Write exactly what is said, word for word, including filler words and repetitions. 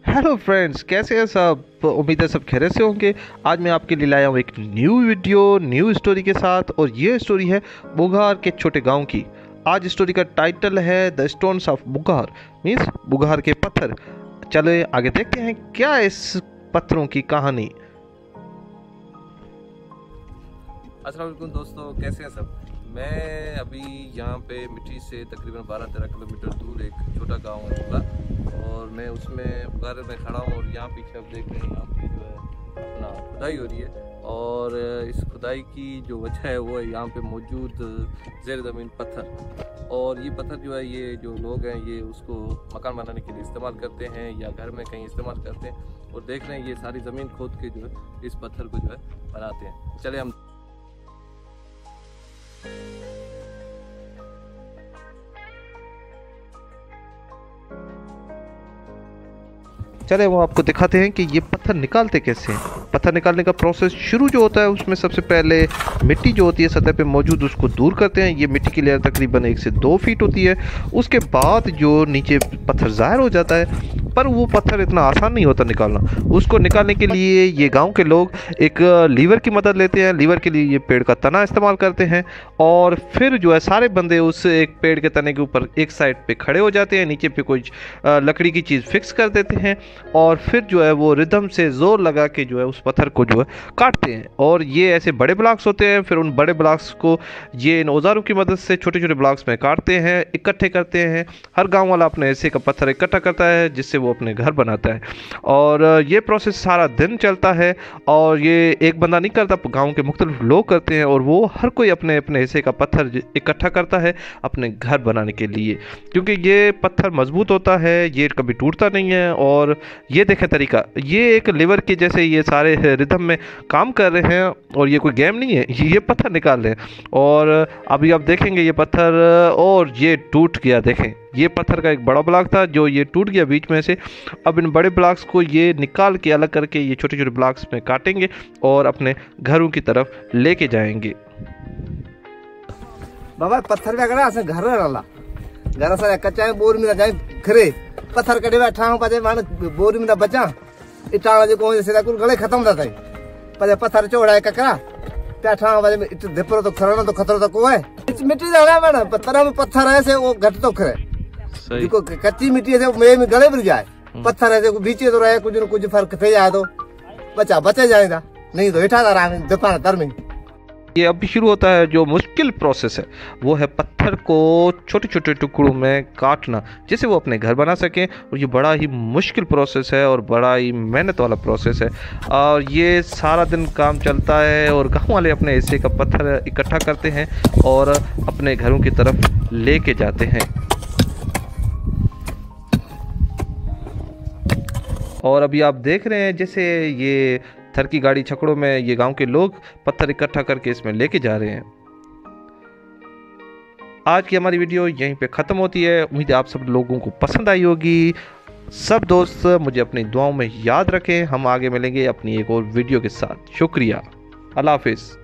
Hello friends, कैसे हैं सब। उम्मीद है सब खैरियत से होंगे। आज मैं आपके लिए लाया हूँ एक न्यू वीडियो न्यू स्टोरी के साथ, और ये स्टोरी है बुघार के छोटे गांव की। आज स्टोरी का टाइटल है the stones of Bughar, means Bughar के पत्थर। चले आगे देखते हैं क्या इस पत्थरों की कहानी। अस्सलाम वालेकुम दोस्तों, कैसे हैं सब। मैं अभी यहाँ पे मिट्टी से तकरीबन बारह तेरह किलोमीटर दूर एक छोटा गांव है बुघार, और मैं उसमें बुघार में खड़ा हूँ। और यहाँ पीछे आप देख रहे हैं, यहाँ पे जो है अपना खुदाई हो रही है। और इस खुदाई की जो वजह है वो है यहाँ पे मौजूद ज़ेर ज़मीन पत्थर। और ये पत्थर जो है, ये जो लोग हैं ये उसको मकान बनाने के लिए इस्तेमाल करते हैं या घर में कहीं इस्तेमाल करते हैं। और देख रहे हैं ये सारी ज़मीन खोद के जो है इस पत्थर को जो है बनाते हैं। चले हम चले वो आपको दिखाते हैं कि ये पत्थर निकालते कैसे हैं। पत्थर निकालने का प्रोसेस शुरू जो होता है उसमें सबसे पहले मिट्टी जो होती है सतह पे मौजूद उसको दूर करते हैं। ये मिट्टी की लेयर तकरीबन एक से दो फीट होती है। उसके बाद जो नीचे पत्थर ज़ाहिर हो जाता है, पर वो पत्थर इतना आसान नहीं होता निकालना। उसको निकालने के लिए ये गांव के लोग एक लीवर की मदद लेते हैं। लीवर के लिए ये पेड़ का तना इस्तेमाल करते हैं, और फिर जो है सारे बंदे उस एक पेड़ के तने के ऊपर एक साइड पे खड़े हो जाते हैं, नीचे पे कुछ लकड़ी की चीज़ फिक्स कर देते हैं, और फिर जो है वो रिदम से ज़ोर लगा के जो है उस पत्थर को जो है काटते हैं। और ये ऐसे बड़े ब्लॉक्स होते हैं। फिर उन बड़े ब्लॉक्स को ये इन औजारों की मदद से छोटे छोटे ब्लॉक्स में काटते हैं, इकट्ठे करते हैं। हर गांव वाला अपने ऐसे का पत्थर इकट्ठा करता है जिससे वो अपने घर बनाता है। और ये प्रोसेस सारा दिन चलता है, और ये एक बंदा नहीं करता, गांव के मुख्तलिफ लोग करते हैं। और वो हर कोई अपने अपने हिस्से का पत्थर इकट्ठा करता है अपने घर बनाने के लिए, क्योंकि ये पत्थर मजबूत होता है, ये कभी टूटता नहीं है। और ये देखें तरीका, ये एक लिवर के जैसे ये सारे रिदम में काम कर रहे हैं, और ये कोई गेम नहीं है, ये पत्थर निकाल रहे हैं। और अभी आप देखेंगे ये पत्थर, और ये टूट गया। देखें, ये पत्थर का एक बड़ा ब्लॉक था जो ये टूट गया बीच में से। अब इन बड़े ब्लॉक्स को ये निकाल के अलग करके ये छोटे छोटे ब्लॉक्स में काटेंगे और अपने घरों की तरफ लेके जाएंगे। बाबा पत्थर पे अगर ऐसे घर रहला घर से कच्चा बोर में जाए खरे पत्थर कड़े बैठा हूं पजे मान बोर में बचा इटाणा जो को से कुल गले खत्म था पजे पत्थर चौड़ा है ककरा बैठा हूं पजे इत दिपरो तो खरना तो खतरो तो को है मिट्टी डाला मैंने पत्थर में पत्थर है से वो घट तो खरे सही को कच्ची मिट्टी से में में गले गिर जाए, पत्थर है से बीचे तो रहे कुछ न कुछ फर्क थे जाए तो बचा बचे जाएगा, नहीं तो इठा रहा दुकान दर में। ये अभी शुरू होता है जो मुश्किल प्रोसेस है, वो है पत्थर को छोटे छोटे टुकड़ों में काटना जिससे वो अपने घर बना सकें। और ये बड़ा ही मुश्किल प्रोसेस है और बड़ा ही मेहनत वाला प्रोसेस है। और ये सारा दिन काम चलता है, और गाँव वाले अपने हिस्से का पत्थर इकट्ठा करते हैं और अपने घरों की तरफ लेके जाते हैं। और अभी आप देख रहे हैं जैसे ये थर की गाड़ी छकड़ों में ये गांव के लोग पत्थर इकट्ठा करके इसमें लेके जा रहे हैं। आज की हमारी वीडियो यहीं पे ख़त्म होती है। उम्मीद है आप सब लोगों को पसंद आई होगी। सब दोस्त मुझे अपनी दुआओं में याद रखें। हम आगे मिलेंगे अपनी एक और वीडियो के साथ। शुक्रिया, अल्लाह हाफिज़।